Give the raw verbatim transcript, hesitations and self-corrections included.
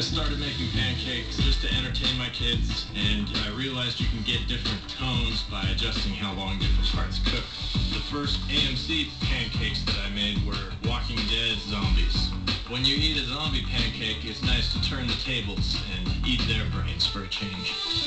I started making pancakes just to entertain my kids, and I realized you can get different tones by adjusting how long different parts cook. The first A M C pancakes that I made were Walking Dead zombies. When you eat a zombie pancake, it's nice to turn the tables and eat their brains for a change.